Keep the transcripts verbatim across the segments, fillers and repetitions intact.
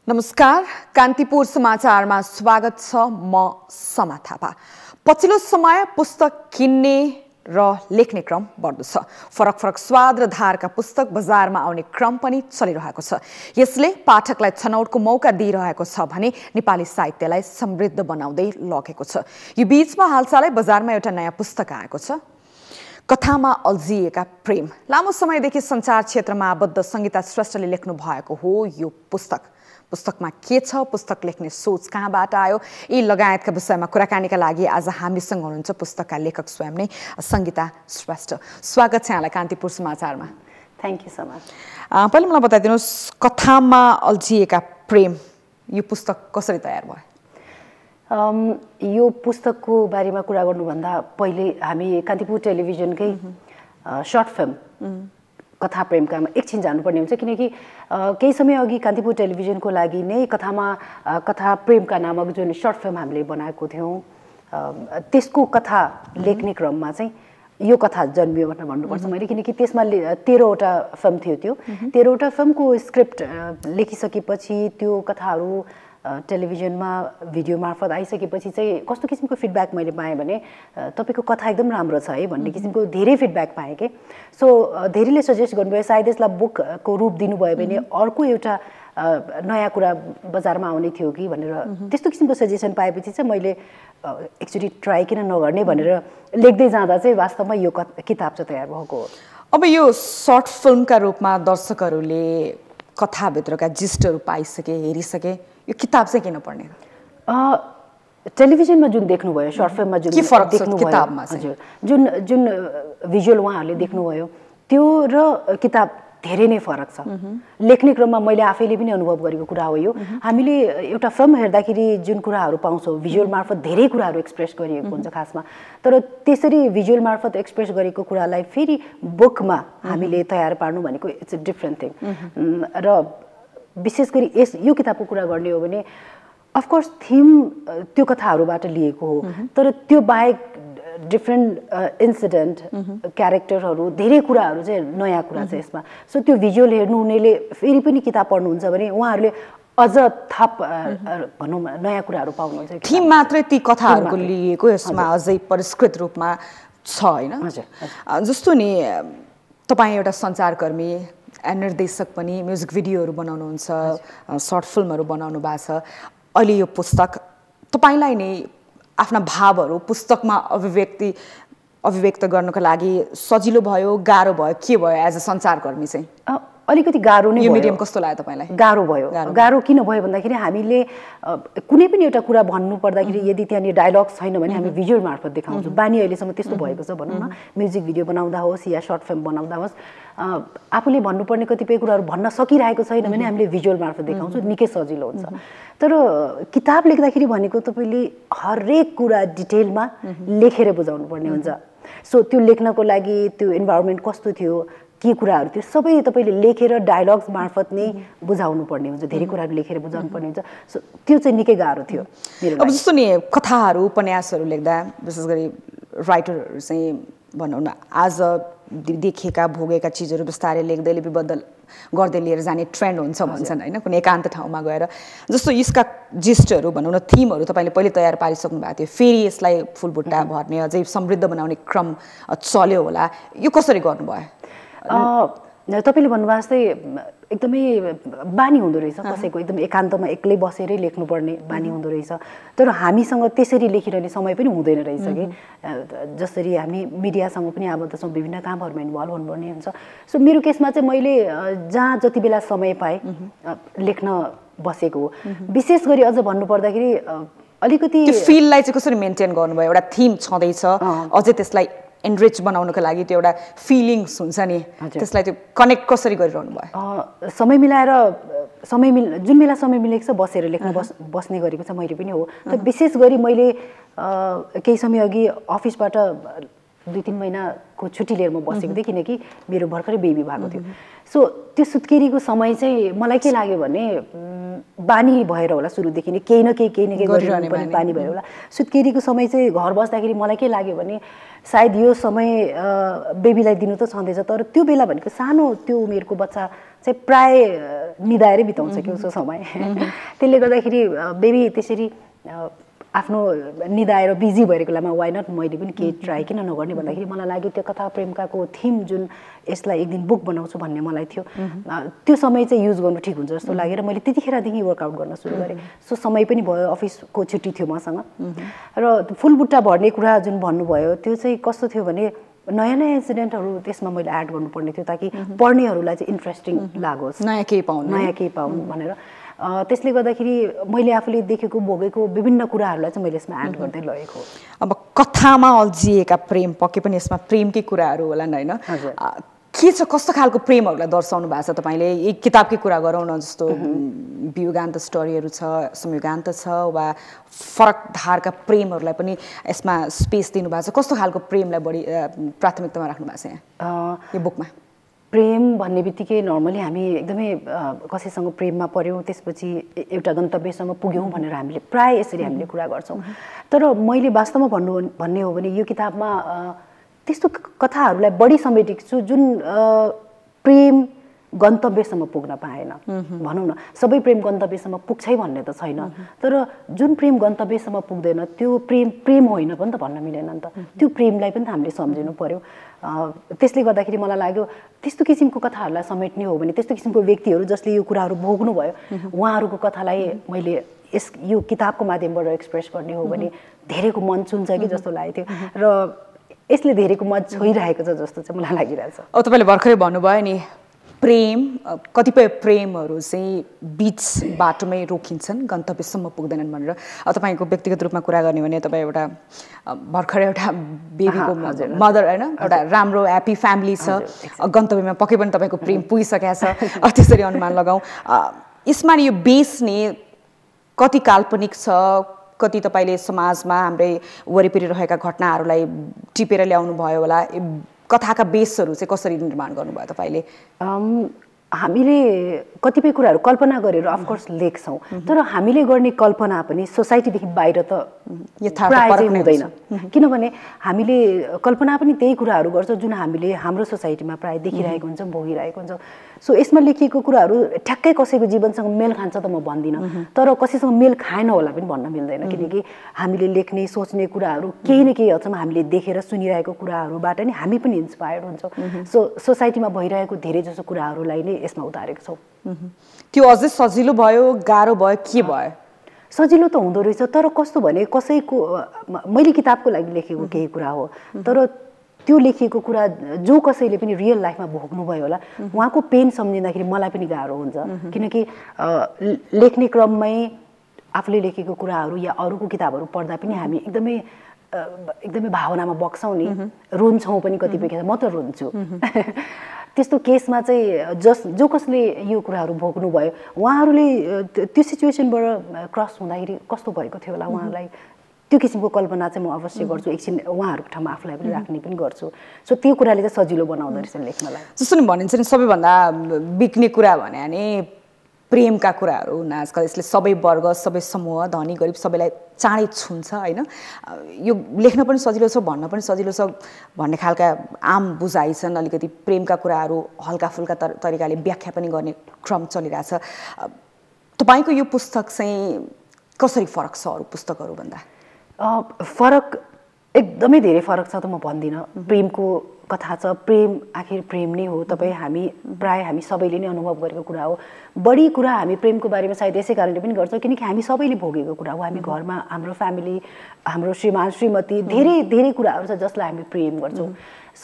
नमस्कार, कान्तिपुर समाचारमा स्वागत छ। म समा थापा। पछिल्लो समय पुस्तक किन्ने र लेख्ने क्रम बढ्दो छ। फरक फरक स्वाद र धारका पुस्तक बजारमा आउने क्रम पनि चलिरहेको छ। यसले पाठकलाई छनौटको मौका दिइरहेको छ भने नेपाली साहित्यलाई समृद्ध बनाउँदै लगेको छ। यो बीचमा हालसालै बजारमा एउटा नयाँ पुस्तक आएको छ, कथामा अल्झिएका प्रेम। लामो समयदेखि सञ्चार क्षेत्रमा आबद्ध संगीता श्रेष्ठले लेख्नु भएको हो यो पुस्तक। पुस्तकमा के छ, पुस्तक लेख्ने सोच कहाँबाट आयो, यी लगायतका विषयमा कुराकानीका लागि आज हामीसँग हुनुहुन्छ पुस्तकका लेखक स्वयं नै संगीता श्रेष्ठ। स्वागत छ यहाँलाई कान्तिपुर समाचारमा। Thank you so much. पहिले मलाई बताइदिनुहोस्, कथामा अल्झिएका प्रेम यो पुस्तक कसरी तयार भयो? um, यो पुस्तकको बारेमा कुरा गर्नुभन्दा पहिले हामी कान्तिपुर टेलिभिजनकै सर्ट फिल्म कथा प्रेमकामा एकछिन जानुपर्ने हुन्छ, किनकि केही समय अघि कान्तिपुर टेलिभिजनको लागि नै कथामा कथा प्रेमका नामक जुन सर्ट फिल्म हामीले बनाएको थियौँ, त्यसको कथा लेख्ने क्रममा चाहिँ यो कथा जन्मियो भनेर भन्नुपर्छ मैले, किनकि त्यसमा तेह्रवटा फिल्म थियो। त्यो तेह्रवटा फिल्मको स्क्रिप्ट लेखिसकेपछि त्यो कथाहरू टेलिभिजनमा भिडियो मार्फत आइसकेपछि चाहिँ कस्तो किसिमको फिडब्याक मैले पाएँ भने तपाईँको कथा एकदम राम्रो छ है भन्ने किसिमको धेरै फिडब्याक पाएँ कि। सो धेरैले सजेस्ट गर्नुभयो सायद यसलाई बुकको रूप दिनुभयो भने अर्को एउटा नयाँ कुरा बजारमा आउने थियो कि भनेर त्यस्तो किसिमको सजेसन पाएपछि चाहिँ मैले एकचोटि ट्राई किन नगर्ने भनेर लेख्दै जाँदा चाहिँ वास्तवमा यो किताब चाहिँ तयार भएको हो। अब यो सर्ट फिल्मका रूपमा दर्शकहरूले कथाभित्रका जिस्टहरू पाइसके, हेरिसके, यो किताब चाहिँ किन पढ्ने? टेलिभिजनमा जुन देख्नुभयो, सर्ट फिल्ममा जुन देख्नुभयो, हजुर जुन जुन भिजुअल उहाँहरूले देख्नुभयो त्यो र किताब धेरै नै फरक छ। लेख्ने क्रममा मैले आफैले पनि अनुभव गरेको कुरा हो यो। हामीले एउटा फिल्म हेर्दाखेरि जुन कुराहरू पाउँछौँ भिजुअल मार्फत धेरै कुराहरू एक्सप्रेस गरिएको हुन्छ खासमा, तर त्यसरी भिजुअल मार्फत एक्सप्रेस गरेको कुरालाई फेरि बुकमा हामीले तयार पार्नु भनेको इट्स अ डिफ्रेन्ट थिङ। र विशेष गरी यस यो किताबको कुरा गर्ने हो भने अफकोर्स थिम त्यो कथाहरूबाट लिएको हो, तर त्यो बाहेक डिफ्रेन्ट इन्सिडेन्ट क्यारेक्टरहरू धेरै कुराहरू चाहिँ नयाँ कुरा छ यसमा। सो त्यो भिजुअल हेर्नु हुनेले फेरि पनि किताब पढ्नुहुन्छ भने उहाँहरूले अझ थप भनौँ नयाँ कुराहरू पाउनुहुन्छ। थिम मात्रै ती कथाहरूको लिएको यसमा अझै परिष्कृत रूपमा छ होइन? जस्तो नि तपाईँ एउटा सञ्चारकर्मी, निर्देशक पनि, म्युजिक भिडियोहरू बनाउनुहुन्छ, सर्ट फिल्महरू बनाउनु भएको छ। अहिले यो पुस्तक तपाईँलाई नै आफ्ना भावहरू पुस्तकमा अभिव्यक्ति अभिव्यक्त गर्नको लागि सजिलो भयो, गाह्रो भयो, के भयो एज अ सञ्चारकर्मी चाहिँ? अलिकति गाह्रो नै। यो मिडियम कस्तो लाग्यो तपाईँलाई? गाह्रो भयो। गाह्रो किन भयो भन्दाखेरि हामीले कुनै पनि एउटा कुरा भन्नु पर्दाखेरि यदि त्यहाँनिर डायलग छैन भने हामी भिजुअल मार्फत देखाउँछौँ। बानी अहिलेसम्म त्यस्तो भएको छ भनौँ न, म्युजिक भिडियो बनाउँदा होस् या सर्ट फिल्म बनाउँदा होस्, आफूले भन्नुपर्ने कतिपय कुराहरू भन्न सकिरहेको छैन भने हामीले भिजुअल मार्फत देखाउँछौँ, निकै सजिलो हुन्छ। तर किताब लेख्दाखेरि भनेको तपाईँले हरेक कुरा डिटेलमा लेखेर बुझाउनु पर्ने हुन्छ। सो त्यो लेख्नको लागि त्यो इन्भाइरोमेन्ट कस्तो थियो, के कुराहरू थियो, सबै तपाईँले लेखेर डायलग्स मार्फत नै बुझाउनु पर्ने हुन्छ, धेरै कुराहरू लेखेर बुझाउनु पर्ने हुन्छ। सो त्यो चाहिँ निकै गाह्रो थियो मेरो। अब जस्तो नि कथाहरू उपन्यासहरू लेख्दा विशेष गरी राइटरहरू चाहिँ भनौँ न आज देखेका भोगेका चिजहरू बिस्तारै लेख्दै लिपिबद्ध गर्दै लिएर जाने ट्रेन्ड हुन्छ भन्छन् होइन, कुनै एकान्त ठाउँमा गएर। जस्तो यसका जिस्टहरू भनौँ न, थिमहरू तपाईँले पहिले तयार पारिसक्नु भएको थियो, फेरि यसलाई फुलबुट्टा भर्ने अझै समृद्ध बनाउने क्रम चल्यो होला, यो कसरी गर्नुभयो? तपाईँले भन्नुभएको जस्तै एकदमै बानी हुँदो रहेछ कसैको, एकदम एकान्तमा एक्लै बसेरै लेख्नुपर्ने बानी हुँदो रहेछ। तर हामीसँग त्यसरी लेखिरहने समय पनि हुँदैन रहेछ कि, जसरी हामी मिडियासँग पनि आबद्ध छौँ, विभिन्न कामहरूमा इन्भल्भ हुनुपर्ने हुन्छ। सो मेरो केसमा चाहिँ मैले जहाँ जति बेला समय पाएँ लेख्न बसेको हो। विशेष गरी अझ भन्नुपर्दाखेरि अलिकति त्यो फिललाई चाहिँ कसरी मेन्टेन गर्नुभयो? एउटा थिम छँदैछ, अझै त्यसलाई एनरिच बनाउनको लागि त्यो एउटा फिलिङ्स हुन्छ नि, त्यसलाई त्यो कनेक्ट कसरी गरिरहनु भयो? समय मिलाएर समय मिल जुन बेला समय मिलेको छ बसेर लेख्न बस बस्ने गरेको छ मैले पनि हो। तर विशेष गरी मैले केही समय अघि अफिसबाट दुई तिन महिनाको छुट्टी लिएर म बसेको थिएँ किनकि मेरो भर्खरै बेबी भएको थियो सो त्यो सुत्केरीको समय चाहिँ मलाई के लाग्यो भने बानी भएर होला सुरुदेखि नै केही न केही केही न केही गरिरहनु पर्ने बानी भएर होला सुत्केरीको समय चाहिँ घर बस्दाखेरि मलाई के लाग्यो भने सायद यो समय बेबीलाई दिनु त छँदैछ तर त्यो बेला भनेको सानो त्यो उमेरको बच्चा चाहिँ प्राय निदाएरै बिताउँछ कि उसको समय त्यसले गर्दाखेरि बेबी त्यसरी आफ्नो निदाएर बिजी भएरेको बेलामा वाइ नट मैले पनि केही ट्राई किन नगर्ने भन्दाखेरि मलाई लाग्यो त्यो कथा प्रेमकाको थिम जुन यसलाई एक दिन बुक बनाउँछु भन्ने मलाई थियो त्यो समय चाहिँ युज गर्नु ठिक हुन्छ जस्तो लागेर मैले त्यतिखेरदेखि वर्कआउट गर्न सुरु गरेँ सो समय पनि भयो अफिसको छुट्टी थियो मसँग र फुलबुट्टा भर्ने कुरा जुन भन्नुभयो त्यो चाहिँ कस्तो थियो भने नयाँ नयाँ इन्सिडेन्टहरू त्यसमा मैले एड गर्नुपर्ने थियो ताकि पढ्नेहरूलाई चाहिँ इन्ट्रेस्टिङ लागोस् नयाँ केही पाउनु नयाँ केही पाउनु भनेर त्यसले गर्दाखेरि मैले आफूले देखेको भोगेको विभिन्न कुराहरूलाई चाहिँ मैले यसमा एड गर्दै लगेको अब कथामा अल्झिएका प्रेम पक्कै पनि यसमा प्रेमकै कुराहरू होला हैन के छ कस्तो खालको प्रेमहरूलाई दर्शाउनु भएको छ तपाईँले एक किताबकै कुरा गरौँ न जस्तो वियुगान्त स्टोरीहरू छ संयुगान्त छ वा फरक धारका प्रेमहरूलाई पनि यसमा स्पेस दिनुभएको छ कस्तो खालको प्रेमलाई बढी प्राथमिकतामा राख्नु भएको छ यहाँ यो बुकमा प्रेम भन्ने बित्तिकै नर्मली हामी एकदमै कसैसँग प्रेममा पर्यौँ त्यसपछि एउटा गन्तव्यसम्म पुग्यौँ भनेर हामीले प्राय यसरी हामीले कुरा गर्छौँ तर मैले वास्तवमा भन्नु भन्ने हो भने यो किताबमा त्यस्तो कथाहरूलाई बढी समेटेको छु जुन प्रेम गन्तव्यसम्म पुग्न पाएन भनौँ न सबै प्रेम गन्तव्यसम्म पुग्छै भन्ने त छैन तर जुन प्रेम गन्तव्यसम्म पुग्दैन त्यो प्रेम प्रेम होइन पनि त भन्न मिलेन नि त त्यो प्रेमलाई पनि त हामीले सम्झिनु पर्यो त्यसले गर्दाखेरि मलाई लाग्यो त्यस्तो किसिमको कथाहरूलाई समेट्ने हो भने त्यस्तो किसिमको व्यक्तिहरू जसले यो कुराहरू भोग्नुभयो उहाँहरूको कथालाई मैले यस यो किताबको माध्यमबाट एक्सप्रेस गर्ने हो भने धेरैको मन छुन्छ कि जस्तो लागेको थियो र यसले धेरैको मन छोइरहेको छ जस्तो चाहिँ मलाई लागिरहेछ अब तपाईँले भर्खरै भन्नुभयो नि प्रेम कतिपय प्रेमहरू चाहिँ बिच बाटोमै रोकिन्छन् गन्तव्यसम्म पुग्दैनन् भनेर अब तपाईँको व्यक्तिगत रूपमा कुरा गर्ने भने तपाईँ एउटा भर्खरै एउटा बेबीको मदर होइन एउटा राम्रो ह्याप्पी फ्यामिली छ गन्तव्यमा पक्कै पनि तपाईँको प्रेम पुगिसकेको छ त्यसरी अनुमान लगाउँ यसमा यो बेस नि कति काल्पनिक छ कति तपाईँले समाजमा हाम्रै वरिपरि रहेका घटनाहरूलाई टिपेर ल्याउनु भयो होला कथाका बेसहरू चाहिँ कसरी निर्माण गर्नुभयो तपाईँले हामीले कतिपय कुराहरू कल्पना गरेर अफकोर्स लेख्छौँ तर हामीले गर्ने कल्पना पनि सोसाइटीदेखि बाहिर त प्राय चाहिँ हुँदैन किनभने हामीले कल्पना पनि त्यही कुराहरू गर्छौँ जुन हामीले हाम्रो सोसाइटीमा प्राय देखिरहेको हुन्छ भोगिरहेको हुन्छ सो यसमा लेखिएको कुराहरू ठ्याक्कै कसैको जीवनसँग मेल खान्छ त म भन्दिनँ तर कसैसँग मेल खाएन होला पनि भन्न मिल्दैन किनकि हामीले लेख्ने सोच्ने कुराहरू केही न केही हदसम्म हामीले देखेर सुनिरहेको कुराहरूबाट नि हामी पनि इन्सपायर्ड हुन्छौँ सो सोसाइटीमा भइरहेको धेरै जसो कुराहरूलाई नै यसमा उतारेको छौँ त्यो अझै सजिलो भयो गाह्रो भयो के भयो सजिलो त हुँदो रहेछ तर कस्तो भने कसैको मैले किताबको लागि लेखेको केही कुरा हो तर त्यो लेखिएको कुरा जो कसैले पनि रियल लाइफमा भोग्नुभयो होला उहाँको पेन सम्झिँदाखेरि मलाई पनि गाह्रो हुन्छ किनकि लेख्ने क्रममै आफूले लेखेको कुराहरू या अरूको किताबहरू पढ्दा पनि हामी एकदमै एकदमै भावनामा बग्छौँ नि रुन्छौँ पनि कतिपय केसमा म त रुन्छु त्यस्तो केसमा चाहिँ जस जो कसले यो कुराहरू भोग्नुभयो उहाँहरूले त्यो सिचुएसनबाट क्रस हुँदाखेरि कस्तो भएको थियो होला उहाँलाई त्यो किसिमको कल्पना चाहिँ म अवश्य गर्छु एकछिन उहाँहरूको ठाउँमा आफूलाई पनि राख्ने पनि गर्छु सो त्यो कुराले चाहिँ सजिलो बनाउँदो रहेछ लेख्नलाई जस्तो नि भनिन्छ नि सबैभन्दा बिक्ने कुरा भने नि प्रेमका कुराहरू हुन् आजकल यसले सबै वर्ग सबै समूह धनी गरिब सबैलाई चाँडै छुन्छ होइन यो लेख्न पनि सजिलो छ भन्न पनि सजिलो छ भन्ने खालका आम बुझाइ छन् अलिकति प्रेमका कुराहरू हल्का फुल्का तरिकाले व्याख्या पनि गर्ने क्रम चलिरहेछ तपाईँको यो पुस्तक चाहिँ कसरी फरक छ अरू पुस्तकहरूभन्दा फरक एकदमै धेरै फरक छ त म भन्दिनँ प्रेमको कथा छ प्रेम आखिर प्रेम नै हो तपाईँ हामी प्राय हामी सबैले नै अनुभव गरेको कुरा हो बढी कुरा हामी प्रेमको बारेमा सायद यसै कारणले पनि गर्छौँ किनकि हामी सबैले भोगेको कुरा हो हामी घरमा हाम्रो फ्यामिली हाम्रो श्रीमान श्रीमती धेरै धेरै कुराहरू छ जसलाई हामी प्रेम गर्छौँ सो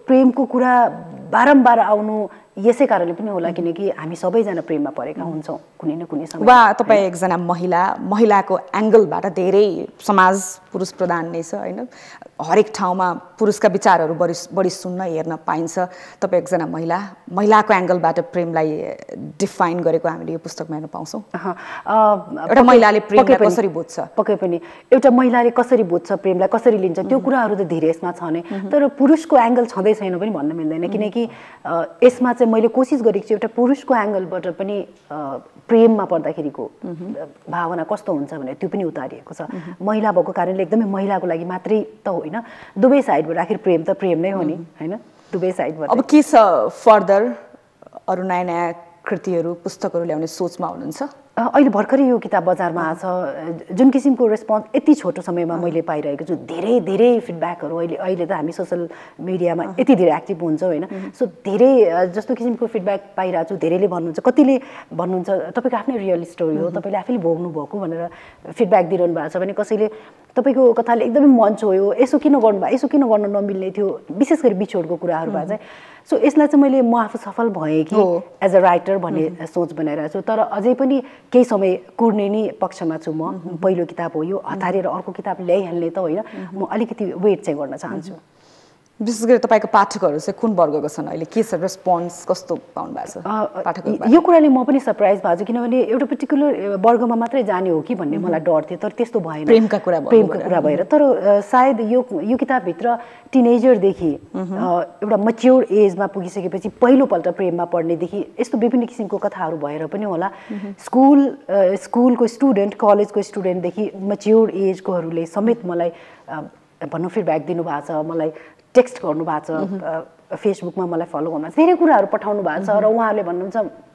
प्रेमको कुरा बारम्बार आउनु यसै कारणले पनि होला किनकि हामी सबैजना प्रेममा परेका हुन्छौँ कुनै न कुनै समय। वा तपाईँ एकजना महिला महिलाको एङ्गलबाट धेरै समाज पुरुष प्रधान नै छ होइन, हरेक ठाउँमा पुरुषका विचारहरू बढी बढी सुन्न हेर्न पाइन्छ। तपाईँ एकजना महिला महिलाको एङ्गलबाट प्रेमलाई डिफाइन गरेको हामीले यो पुस्तकमा हेर्न पाउँछौँ। एउटा महिलाले प्रेमलाई कसरी बुझ्छ? पक्कै पनि एउटा महिलाले कसरी बुझ्छ प्रेमलाई कसरी लिन्छ त्यो कुराहरू त धेरै यसमा छ नै, तर पुरुषको एङ्गल छँदै छैन पनि भन्न मिल्दैन किनकि यसमा चाहिँ मैले कोसिस गरेको छु एउटा पुरुषको एङ्गलबाट पनि प्रेममा पर्दाखेरिको भावना कस्तो हुन्छ भनेर त्यो पनि उतारिएको छ। महिला भएको कारणले एकदमै महिलाको लागि मात्रै त होइन, दुवै साइडबाट आखिर प्रेम त प्रेम नै हो नि होइन, दुवै साइडबाट। अब के छ फर्दर अरू नयाँ नयाँ कृतिहरू पुस्तकहरू ल्याउने सोचमा हुनुहुन्छ? अहिले भर्खरै यो किताब बजारमा आछ। जुन किसिमको रेस्पोन्स यति छोटो समयमा मैले पाइरहेको छु, धेरै धेरै फिडब्याकहरू अहिले अहिले त हामी सोसल मिडियामा यति धेरै एक्टिभ हुन्छौँ होइन, सो धेरै जस्तो किसिमको फिडब्याक पाइरहेको छु। धेरैले भन्नुहुन्छ, कतिले भन्नुहुन्छ तपाईँको आफ्नै रियल स्टोरी हो तपाईँले आफैले भोग्नु भएको भनेर फिडब्याक दिइरहनु भएको छ भने, कसैले तपाईँको कथाले एकदमै मन छोयो यसो किन गर्नुभयो यसो किन गर्न नमिल्ने थियो, विशेष गरी बिछोडको कुराहरूमा चाहिँ। सो यसलाई चाहिँ मैले म आफू सफल भएँ कि एज अ राइटर भन्ने सोच बनाइरहेको छु, तर अझै पनि केही समय कुर्ने नै पक्षमा छु म। पहिलो किताब हो यो, हतारेर अर्को किताब ल्याइहाल्ने त होइन, म अलिकति वेट चाहिँ गर्न चाहन्छु। विशेष गरी तपाईँको पाठकहरू चाहिँ कुन वर्गको छन् अहिले, के छ रेस्पोन्स कस्तो पाउनु भएको छ पाठकहरू? यो कुराले म पनि सरप्राइज भएको छु किनभने एउटा पर्टिकुलर वर्गमा मात्रै जाने हो कि भन्ने मलाई डर थियो, तर त्यस्तो भएन। प्रेमका कुरा प्रेमका कुरा भएर, तर सायद यो यो किताबभित्र टिनेजरदेखि एउटा मच्योर एजमा पुगिसकेपछि पहिलोपल्ट प्रेममा पढ्नेदेखि यस्तो विभिन्न किसिमको कथाहरू भएर पनि होला, स्कुल स्कुलको स्टुडेन्ट कलेजको स्टुडेन्टदेखि मच्योर एजकोहरूले समेत मलाई भनौँ फिडब्याक दिनुभएको छ, मलाई टेक्स्ट गर्नुभएको छ, फेसबुकमा मलाई फलो गर्नु धेरै कुराहरू पठाउनु भएको छ र उहाँहरूले भन्नुहुन्छ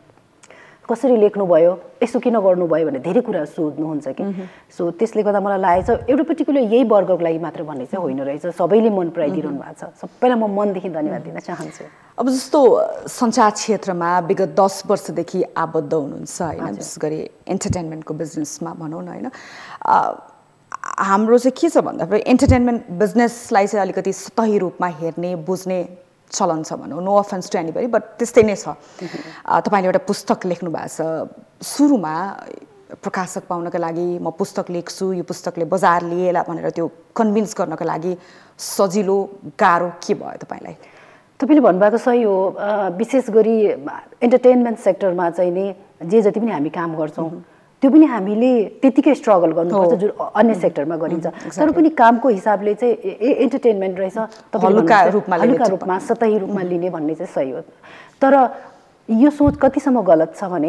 कसरी लेख्नुभयो यसो किन गर्नुभयो भने धेरै कुराहरू सोध्नुहुन्छ कि। सो त्यसले गर्दा मलाई लागेको छ एउटा पर्टिकुलर यही वर्गको लागि मात्र भन्ने चाहिँ होइन रहेछ, सबैले मन पराइदिइरहनु भएको छ, सबैलाई म मनदेखि धन्यवाद दिन चाहन्छु। अब जस्तो सञ्चार क्षेत्रमा विगत दस वर्षदेखि आबद्ध हुनुहुन्छ होइन, विशेष गरी इन्टरटेनमेन्टको बिजनेसमा भनौँ न होइन, हाम्रो चाहिँ के छ भन्दाखेरि इन्टरटेनमेन्ट बिजनेसलाई चाहिँ अलिकति सतही रूपमा हेर्ने बुझ्ने चलन छ भनौँ, no offence to anybody but त्यस्तै नै छ। तपाईँले एउटा पुस्तक लेख्नु भएको छ, सुरुमा प्रकाशक पाउनका लागि म पुस्तक लेख्छु यो पुस्तकले बजार लिएला भनेर त्यो कन्भिन्स गर्नका लागि सजिलो गाह्रो के भयो तपाईँलाई? तपाईँले भन्नुभएको सही हो, विशेष गरी इन्टरटेनमेन्ट सेक्टरमा चाहिँ नि जे जति पनि हामी काम गर्छौँ त्यो पनि हामीले त्यतिकै स्ट्रगल गर्नुपर्छ जुन अन्य सेक्टरमा गरिन्छ, तर पनि कामको हिसाबले चाहिँ ए इन्टरटेनमेन्ट रहेछ हलुका रूपमा हलुका रूपमा सतही रूपमा लिने भन्ने चाहिँ सही हो। तर यो सोच कतिसम्म गलत छ भने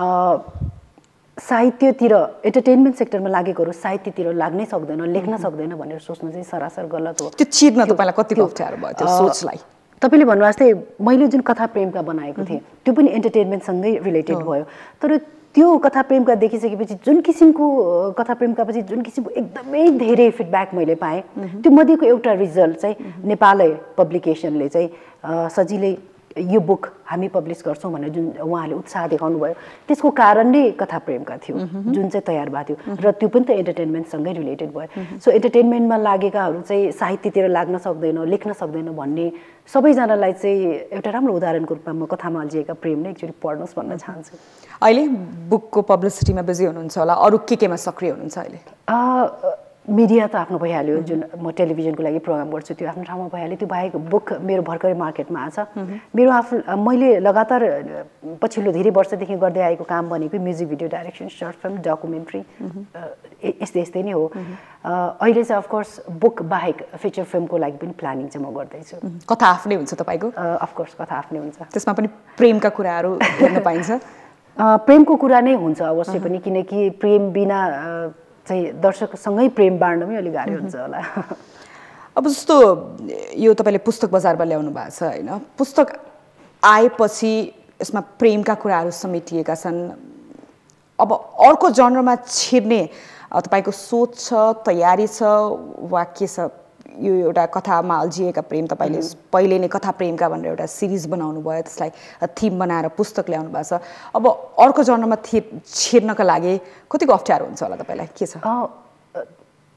साहित्यतिर इन्टरटेनमेन्ट सेक्टरमा लागेकोहरू साहित्यतिर लाग्नै सक्दैन लेख्न सक्दैन भनेर सोच्नु चाहिँ सरासर गलत हो। त्यो चिर्न तपाईँलाई कतिको अप्ठ्यारो भयो त्यो सोचलाई? तपाईँले भन्नु जस्तै मैले जुन कथा प्रेमका बनाएको थिएँ त्यो पनि इन्टरटेनमेन्टसँगै रिलेटेड भयो, तर त्यो कथा प्रेमका देखिसकेपछि जुन किसिमको कथा प्रेमका पछि जुन किसिमको एकदमै धेरै फिडब्याक मैले पाएँ, त्यो मध्येको एउटा रिजल्ट चाहिँ नेपालै पब्लिकेसनले चाहिँ सजिलै यो बुक हामी पब्लिस गर्छौँ भनेर जुन उहाँहरूले उत्साह देखाउनु भयो त्यसको कारण नै कथा प्रेमका थियो जुन चाहिँ तयार भएको थियो र त्यो पनि त इन्टरटेनमेन्टसँगै रिलेटेड भयो। सो इन्टरटेनमेन्टमा लागेकाहरू चाहिँ साहित्यतिर लाग्न सक्दैन लेख्न सक्दैन भन्ने सबैजनालाई चाहिँ एउटा राम्रो उदाहरणको रूपमा म कथामा अल्झिएका प्रेम नै एकचोटि पढ्नुहोस् भन्न चाहन्छु। अहिले बुकको पब्लिसिटीमा बिजी हुनुहुन्छ होला, अरू के केमा सक्रिय हुनुहुन्छ अहिले? मिडिया त आफ्नो भइहाल्यो, जुन म टेलिभिजनको लागि प्रोग्राम गर्छु त्यो आफ्नो ठाउँमा भइहाल्यो, त्यो बाहेक बुक मेरो भर्खरै मार्केटमा आछ। मेरो आफ्नो मैले लगातार पछिल्लो धेरै वर्षदेखि गर्दै आएको काम भनेको music video direction, short film, documentary यस्तै यस्तै नै हो। अहिले चाहिँ अफकोर्स बुक बाहेक फिचर फिल्मको लागि पनि प्लानिङ चाहिँ म गर्दैछु। कथा आफ्नै हुन्छ तपाईँको? अफकोर्स कथा आफ्नै हुन्छ। त्यसमा पनि प्रेमका कुराहरू हेर्न पाइन्छ? प्रेमको कुरा नै हुन्छ अवश्य पनि, किनकि प्रेम बिना चाहिँ दर्शकसँगै प्रेम बाँड्नमै अलिक गाह्रो हुन्छ होला। अब जस्तो यो तपाईँले पुस्तक बजारमा ल्याउनु भएको छ होइन, पुस्तक आएपछि यसमा प्रेमका कुराहरू समेटिएका छन्, अब अर्को जनरमा छिर्ने तपाईँको सोच छ, तयारी छ वा के छ? यो एउटा कथामा अल्झिएका प्रेम तपाईँले पहिले नै कथा प्रेमका भनेर एउटा सिरिज बनाउनु भयो, त्यसलाई थिम बनाएर पुस्तक ल्याउनु भएको छ, अब अर्को जनरमा थि छिर्नका लागि कतिको अप्ठ्यारो हुन्छ होला तपाईँलाई, के छ?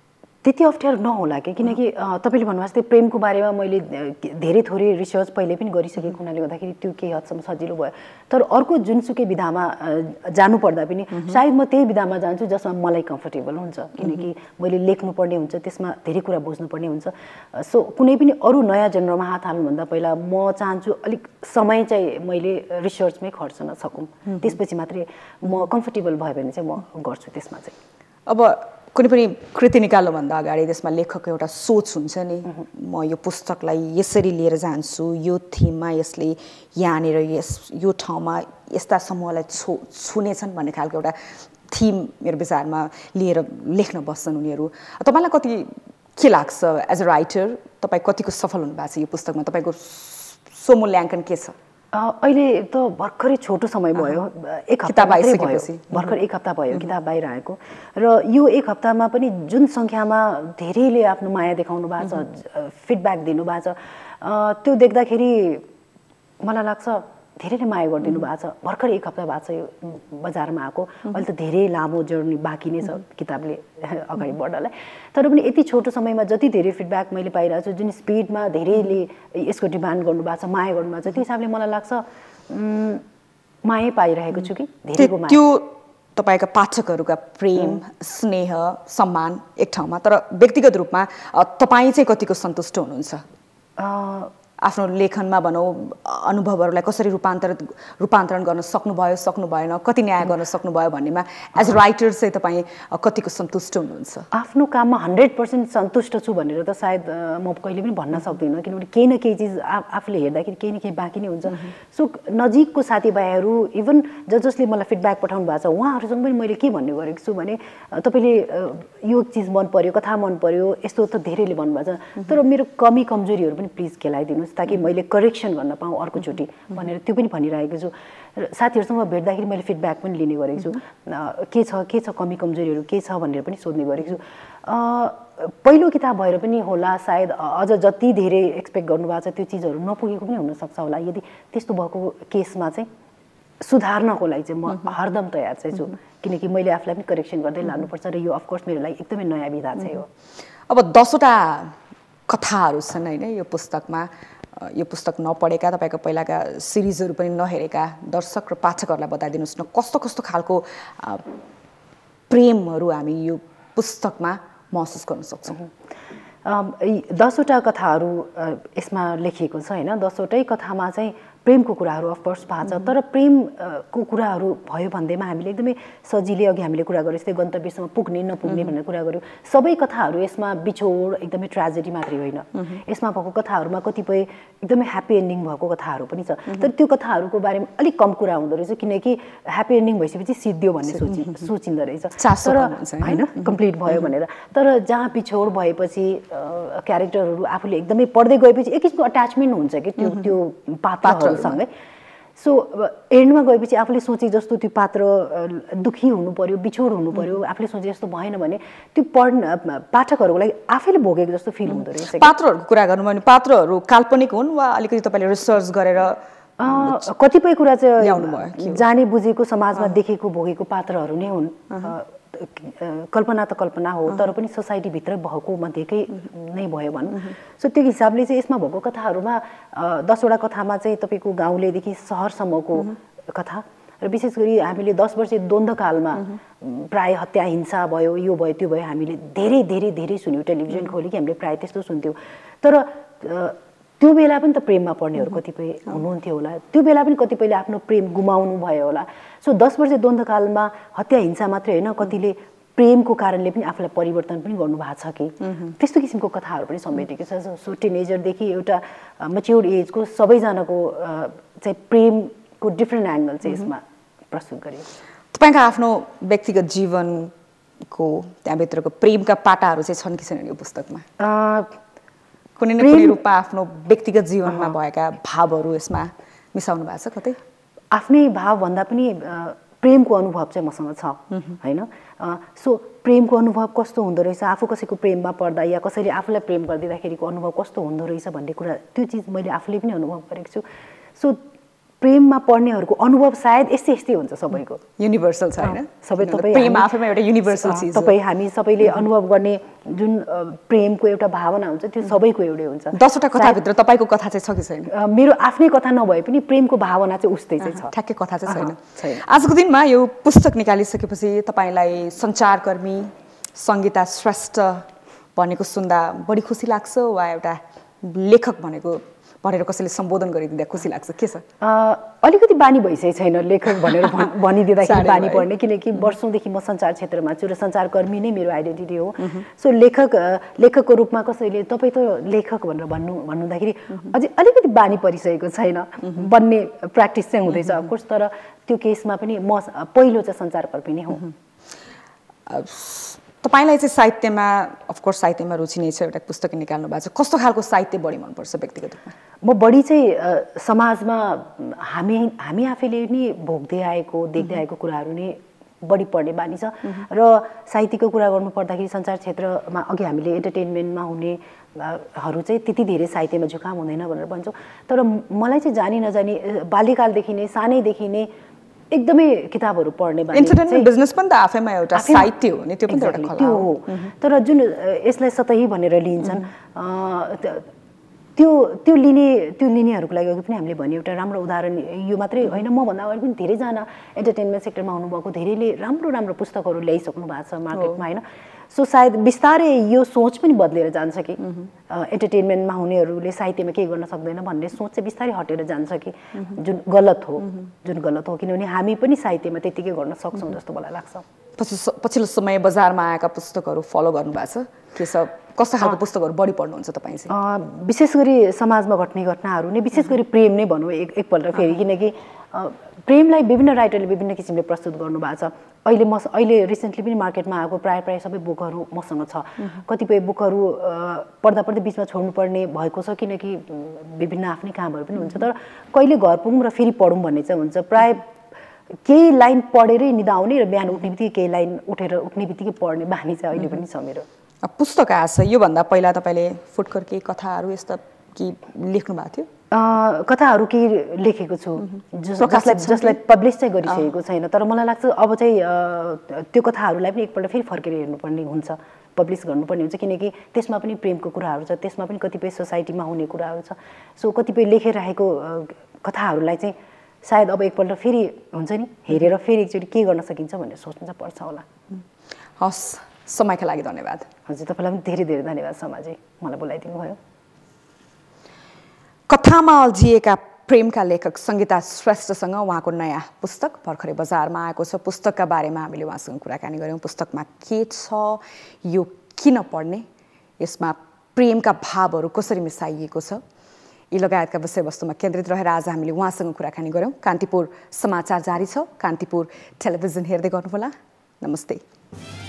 त्यति अप्ठ्यारो नहोला कि किनकि तपाईँले भन्नुभएको जस्तै प्रेमको बारेमा मैले धेरै थोरै रिसर्च पहिले पनि गरिसकेको हुनाले गर्दाखेरि त्यो केही हदसम्म सजिलो भयो तर अर्को जुनसुकै विधामा जानु पर्दा पनि सायद म त्यही विधामा जान्छु जसमा मलाई कम्फर्टेबल हुन्छ किनकि मैले लेख्नुपर्ने हुन्छ त्यसमा धेरै कुरा बुझ्नुपर्ने हुन्छ सो कुनै पनि अरू नयाँ जेनरमा हात हाल्नुभन्दा पहिला म चाहन्छु अलिक समय चाहिँ मैले रिसर्चमै खर्चन सकौँ त्यसपछि मात्रै म कम्फर्टेबल भयो भने चाहिँ म गर्छु त्यसमा चाहिँ अब कुनै पनि कृति निकाल्नुभन्दा अगाडि त्यसमा लेखकको एउटा सोच हुन्छ नि म यो पुस्तकलाई यसरी लिएर जान्छु यो थिममा यसले यहाँनिर यस यो ठाउँमा यस्ता समूहलाई छु छुनेछन् भन्ने खालको एउटा थिम मेरो विचारमा लिएर लेख्न बस्छन् उनीहरू तपाईँलाई कति के लाग्छ एज अ राइटर तपाईँ कतिको सफल हुनुभएको छ यो पुस्तकमा तपाईँको स्वमूल्याङ्कन के छ अहिले त भर्खरै छोटो समय भयो एक हप्ता भयो भर्खर एक हप्ता भयो किताब बाहिर आएको र यो एक हप्तामा पनि जुन सङ्ख्यामा धेरैले आफ्नो माया देखाउनु भएको छ फिडब्याक दिनुभएको छ त्यो देख्दाखेरि मलाई लाग्छ धेरैले माया गरिदिनु भएको छ भर्खर एक हप्ता भएको छ यो बजारमा आएको अहिले त धेरै लामो जर्नी बाँकी नै छ किताबले अगाडि बढ्नलाई तर पनि यति छोटो समयमा जति धेरै फिडब्याक मैले पाइरहेको छु जुन स्पिडमा धेरैले यसको डिमान्ड गर्नुभएको छ माया गर्नुभएको छ त्यो हिसाबले मलाई लाग्छ माया पाइरहेको छु कि धेरैको माया त्यो तपाईँका पाठकहरूका प्रेम स्नेह सम्मान एक ठाउँमा तर व्यक्तिगत रूपमा तपाईँ चाहिँ कतिको सन्तुष्ट हुनुहुन्छ आफ्नो लेखनमा भनौँ अनुभवहरूलाई कसरी रूपान्तरित रूपान्तरण गर्न सक्नुभयो सक्नु भएन कति न्याय गर्न सक्नुभयो भन्नेमा एज राइटर चाहिँ तपाईँ कतिको सन्तुष्ट हुनुहुन्छ आफ्नो काममा हन्ड्रेड पर्सेन्ट सन्तुष्ट छु भनेर त सायद म कहिले पनि भन्न सक्दिनँ किनभने केही न केही चिज आफूले हेर्दाखेरि केही न केही बाँकी नै हुन्छ सो नजिकको साथीभाइहरू इभन ज जसले मलाई फिडब्याक पठाउनु भएको छ उहाँहरूसँग पनि मैले के भन्ने गरेको छु भने तपाईँले यो चिज मन पर्यो कथा मन पर्यो यस्तो त धेरैले भन्नुभएको छ तर मेरो कमी कमजोरीहरू पनि प्लिज खेलाइदिनु ताकि मैले करेक्सन गर्न पाऊँ अर्कोचोटि भनेर त्यो पनि भनिरहेको छु र साथीहरूसँग भेट्दाखेरि मैले फिडब्याक पनि लिने गरेको छु के छ के छ कमी कमजोरीहरू के छ भनेर पनि सोध्ने गरेको छु पहिलो किताब भएर पनि होला सायद अझ जति धेरै एक्सपेक्ट गर्नुभएको छ त्यो चिजहरू नपुगेको पनि हुनसक्छ होला यदि त्यस्तो भएको केसमा चाहिँ सुधार्नको लागि चाहिँ म हरदम तयार चाहिँ छु किनकि मैले आफूलाई पनि करेक्सन गर्दै लानुपर्छ र यो अफकोर्स मेरो लागि एकदमै नयाँ विधा चाहिँ हो अब दसवटा कथाहरू छन् होइन यो पुस्तकमा यो पुस्तक नपढेका तपाईँको पहिलाका सिरिजहरू पनि नहेरेका दर्शक र पाठकहरूलाई बताइदिनुहोस् न कस्तो कस्तो खालको प्रेमहरू हामी यो पुस्तकमा महसुस गर्न सक्छौँ दसवटा कथाहरू यसमा लेखिएको छ होइन दसवटै कथामा चाहिँ प्रेमको कुराहरू अफकोर्स भएको छ तर प्रेमको कुराहरू भयो भन्दैमा हामीले एकदमै सजिलै अघि हामीले कुरा गऱ्यौँ जस्तै गन्तव्यसम्म पुग्ने नपुग्ने भनेर कुरा गऱ्यौँ सबै कथाहरू यसमा बिछोड एकदमै ट्रेजेडी मात्रै होइन यसमा भएको कथाहरूमा कतिपय एकदमै ह्याप्पी एन्डिङ भएको कथाहरू पनि छ तर त्यो कथाहरूको बारेमा अलिक कम कुरा हुँदो रहेछ किनकि ह्याप्पी एन्डिङ भइसकेपछि सिद्धियो भन्ने सोचि सोचिँदो रहेछ तर होइन कम्प्लिट भयो भनेर तर जहाँ बिछोड भएपछि क्यारेक्टरहरू आफूले एकदमै पढ्दै गएपछि एक किसिमको अट्याचमेन्ट हुन्छ कि त्यो त्यो पात्रहरूसँगै सो एन्डमा गएपछि आफूले सोचे जस्तो त्यो पात्र दुखी हुनु पर्यो बिछोड हुनु पर्यो आफूले सोचे जस्तो भएन भने त्यो पढ्न पाठकहरूको लागि आफैले भोगेको जस्तो फिल हुँदो रहेछ पात्रहरूको कुरा गर्नुभयो भने पात्रहरू काल्पनिक हुन् वा अलिकति तपाईँले रिसर्च गरेर कतिपय कुरा चाहिँ जाने बुझेको समाजमा देखेको भोगेको पात्रहरू नै हुन् कल्पना त कल्पना हो तर पनि सोसाइटीभित्र भएको मध्येकै नै भयो भनौँ सो त्यो हिसाबले चाहिँ यसमा भएको कथाहरूमा दसवटा कथामा चाहिँ तपाईँको गाउँलेदेखि सहरसम्मको कथा र विशेष गरी हामीले दस वर्ष द्वन्द्वकालमा प्राय हत्या हिंसा भयो यो भयो त्यो भयो हामीले धेरै धेरै धेरै सुन्यौँ टेलिभिजन खोल्यो कि हामीले प्रायः त्यस्तो सुन्थ्यौँ तर त्यो बेला पनि त प्रेममा पर्नेहरू कतिपय हुनुहुन्थ्यो होला त्यो बेला पनि कतिपयले आफ्नो प्रेम गुमाउनु भयो होला सो दस वर्ष द्वन्द्वकालमा हत्या हिंसा मात्रै होइन कतिले प्रेमको कारणले पनि आफूलाई परिवर्तन पनि गर्नुभएको छ कि त्यस्तो किसिमको कथाहरू पनि समेटेको छ सो टिनेजरदेखि एउटा मेच्योर्ड एजको सबैजनाको चाहिँ प्रेमको डिफ्रेन्ट एङ्गल चाहिँ यसमा प्रस्तुत गरियो तपाईँको आफ्नो व्यक्तिगत जीवनको त्यहाँभित्रको प्रेमका पाटाहरू चाहिँ छन् कि छैनन् यो पुस्तकमा कुनै न कुनै रूपमा आफ्नो व्यक्तिगत जीवनमा भएका भावहरू यसमा मिसाउनु भएको छ कतै आफ्नै भाव भन्दा पनि प्रेमको अनुभव चाहिँ मसँग छ होइन सो प्रेमको अनुभव कस्तो हुँदो रहेछ आफू कसैको प्रेममा पर्दा या कसैले आफूलाई प्रेम गरिदिँदाखेरिको अनुभव कस्तो हुँदो रहेछ भन्ने कुरा त्यो चिज मैले आफूले पनि अनुभव गरेको छु सो प्रेममा पढ्नेहरूको अनुभव सायद यस्तै यस्तै हुन्छ सबैको युनिभर्सल छ हैन सबै तपाईँ प्रेम आफैमा एउटा युनिभर्सल चिज हो तपाईँ हामी सबैले अनुभव गर्ने जुन प्रेमको एउटा भावना हुन्छ त्यो सबैको एउटै हुन्छ दसवटा कथाभित्र तपाईँको कथा चाहिँ छ कि छैन मेरो आफ्नै कथा नभए पनि प्रेमको भावना चाहिँ उस्तै चाहिँ छ ठ्याक्कै कथा चाहिँ छैन आजको दिनमा यो पुस्तक निकालिसकेपछि तपाईँलाई सञ्चारकर्मी संगीता श्रेष्ठ भनेको सुन्दा बढी खुसी लाग्छ वा एउटा लेखक भनेको भनेर कसैले सम्बोधन गरिदिँदा खुसी लाग्छ के छ अलिकति बानी भइसकेको छैन लेखक भनेर भनिदिँदाखेरि बानी पर्ने किनकि वर्षौँदेखि म सञ्चार क्षेत्रमा छु र सञ्चारकर्मी नै मेरो आइडेन्टिटी हो सो लेखक लेखकको रूपमा कसैले तपाईँ त लेखक भनेर भन्नु भन्नुहुँदाखेरि अझै अलिकति बानी परिसकेको छैन बन्ने प्र्याक्टिस चाहिँ हुँदैछ अफकोर्स तर त्यो केसमा पनि म पहिलो चाहिँ सञ्चारकर्मी नै हो तपाईलाई चाहिँ साहित्यमा अफकोर्स साहित्यमा रुचि नै छ एउटा पुस्तक निकाल्नु भएको छ कस्तो खालको साहित्य बढी मनपर्छ व्यक्तिगत रूपमा म बढी चाहिँ समाजमा हामी हामी आफैले नि भोग्दै आएको देख्दै आएको कुराहरू नै बढी पढ्ने बानी छ र साहित्यको कुरा गर्नु पर्दाखेरि सञ्चार क्षेत्रमा अघि हामीले इन्टरटेनमेन्टमा हुने हरू चाहिँ त्यति धेरै साहित्यमा झुकाम हुँदैन भनेर भन्छौँ तर मलाई चाहिँ जानी नजानी बाल्यकालदेखि नै सानैदेखि नै एकदमै किताबहरू पढ्ने बानी इन्टरटेनमेन्ट बिजनेस पनि त आफैमा एउटा साहित्य हो नि त्यो पनि एउटा कला हो तर जुन यसलाई सतही भनेर लिन्छन् त्यो त्यो लिने त्यो लिनेहरूको लागि अघि पनि हामीले भन्यो एउटा राम्रो उदाहरण यो मात्रै होइन म भन्दा अगाडि पनि धेरैजना इन्टरटेनमेन्ट सेक्टरमा हुनुभएको धेरैले राम्रो राम्रो पुस्तकहरू ल्याइसक्नु भएको छ मार्केटमा होइन सो सायद बिस्तारै यो सोच पनि बदलेर जान्छ कि इन्टरटेनमेन्टमा हुनेहरूले साहित्यमा केही गर्न सक्दैन भन्ने सोच चाहिँ बिस्तारै हटेर जान्छ कि जुन गलत हो जुन गलत हो किनभने हामी पनि साहित्यमा त्यतिकै गर्न सक्छौँ जस्तो मलाई लाग्छ पछिल्लो समय बजारमा आएका पुस्तकहरू फलो गर्नु भएको छ के छ कस्तो खालको पुस्तकहरू बढी पढ्नुहुन्छ तपाईँ चाहिँ विशेष गरी समाजमा घट्ने घटनाहरू नै विशेष गरी प्रेम नै भनौँ एक एकपल्ट फेरि किनकि प्रेमलाई विभिन्न राइटरले विभिन्न किसिमले प्रस्तुत गर्नु भएको छ अहिले म अहिले रिसेन्टली पनि मार्केटमा आएको प्रायः प्रायः सबै बुकहरू मसँग छ कतिपय बुकहरू पढ्दा पढ्दै बिचमा छोड्नुपर्ने भएको छ किनकि विभिन्न आफ्नै कामहरू पनि हुन्छ तर कहिले घर पुगौँ र फेरि पढौँ भन्ने चाहिँ हुन्छ प्रायः केही लाइन पढेरै निदाउने र बिहान उठ्ने बित्तिकै केही लाइन उठेर उठ्ने बित्तिकै पढ्ने बानी चाहिँ अहिले पनि छ मेरो पुस्तक आएछ योभन्दा पहिला तपाईँले फुटकर केही कथाहरू यस्ता कि लेख्नु भएको थियो कथाहरू केही लेखेको छु जसलाई जसलाई पब्लिस चाहिँ गरिसकेको छैन तर मलाई लाग्छ अब चाहिँ त्यो कथाहरूलाई पनि एकपल्ट फेरि फर्केर हेर्नुपर्ने हुन्छ पब्लिस गर्नुपर्ने हुन्छ किनकि त्यसमा पनि प्रेमको कुराहरू छ त्यसमा पनि कतिपय सोसाइटीमा हुने कुराहरू छ सो कतिपय लेखेर राखेको कथाहरूलाई चाहिँ सायद अब एकपल्ट फेरि हुन्छ नि हेरेर फेरि एकचोटि के गर्न सकिन्छ भनेर सोच्नु चाहिँ पर्छ होला हस् समयका लागि धन्यवाद हजुर तपाईँलाई पनि धेरै धेरै धन्यवाद समाजै मलाई बोलाइदिनु भयो कथामा अल्झिएका प्रेमका लेखक संगीता श्रेष्ठसँग उहाँको नयाँ पुस्तक भर्खरै बजारमा आएको छ पुस्तकका बारेमा हामीले उहाँसँग कुराकानी गऱ्यौँ पुस्तकमा के छ यो किन पढ्ने यसमा प्रेमका भावहरू कसरी मिसाइएको छ यी लगायतका विषयवस्तुमा केन्द्रित रहेर आज हामीले उहाँसँग कुराकानी गऱ्यौँ कान्तिपुर समाचार जारी छ कान्तिपुर टेलिभिजन हेर्दै गर्नुहोला नमस्ते